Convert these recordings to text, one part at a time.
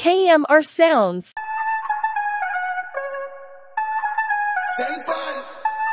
KMRSounds. Send file.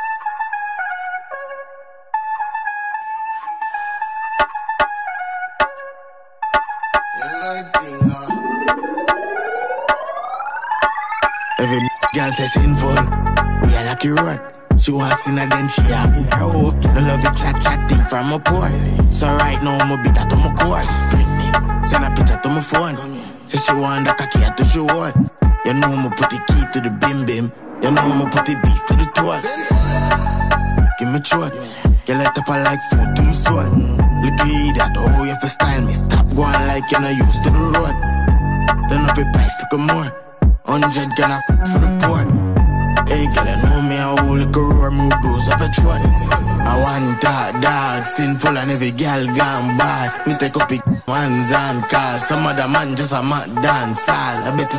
Every girl says sinful, we are like you road. She wants sinner then she have her hope. No love you chat thing from a port. So right now I'ma beat that to my core. Britney, send a picture to my phone. Say she want the cocky to show what. You know I'ma put the key to the bim bim. You know I'ma put the beast to the toe. Give me throat. You let up I like food to my soul. Look at that, oh you for style me. Stop going like you're not used to the road. Turn up your price, look more. 100 gonna for the port. Hey girl, you know me, I hold like a roar, move bruise up a throat. I want that dog, sinful and every girl gone bad. Me take up big ones and cars. Some other man just a mad dance all. I bet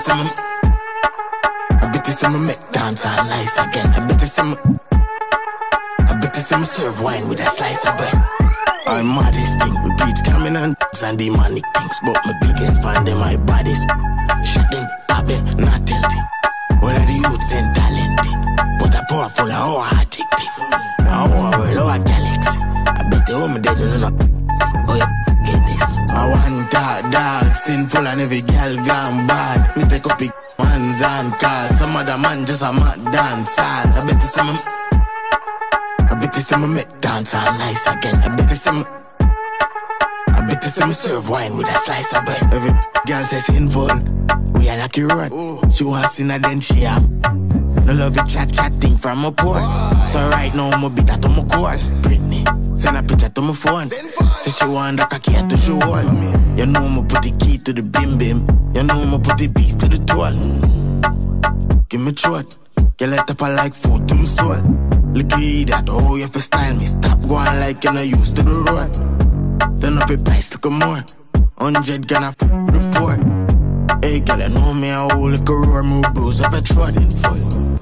you some make dance all nice again. I bet you some serve wine with a slice of bread. I'm modest thing, we preach coming and demonic things. But my biggest fan, them my bodies. Shot them, pop them, not tilty. All of the youths then talented, but a powerful and how addictive. Our world, our galaxy. I bet the home dead don't know. Oh yeah, get this. I want that dog, sinful and every girl gone bad. Me take up big ones and cars. Some other man just a mad dance all. I bet you some make dance all nice again. I bet you some serve wine with a slice of bread. Every girl says sinful, we are like you road. She wants sinner then she have. No love you chat thing from a port. So right now I'ma beat that to my core. Britney, send a picture to my phone. Say she want the cocky to show all. You know I'ma put the key to the bim bim. You know I'ma put the beast to the toe. Give me throat. You let up I like food to my soul. Look at that, oh you for style me. Stop going like you're not used to the road. Turn up your price, look more. 100 gonna report. Hey girl, you know me, I hold like a roar, move bruise of a throat.